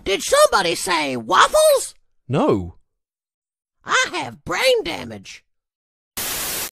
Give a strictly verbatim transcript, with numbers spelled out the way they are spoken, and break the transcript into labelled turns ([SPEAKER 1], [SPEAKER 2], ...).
[SPEAKER 1] Did somebody say waffles?
[SPEAKER 2] No.
[SPEAKER 1] I have brain damage.